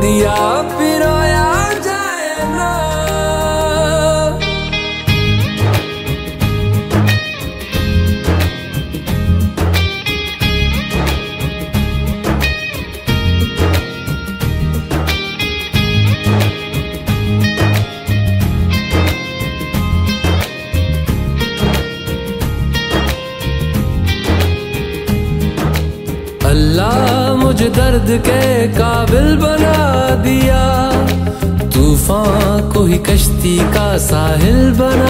दिया पिरोया जाए ना। अल्लाह मुझे दर्द के काबिल बना दिया, तूफान को ही कश्ती का साहिल बना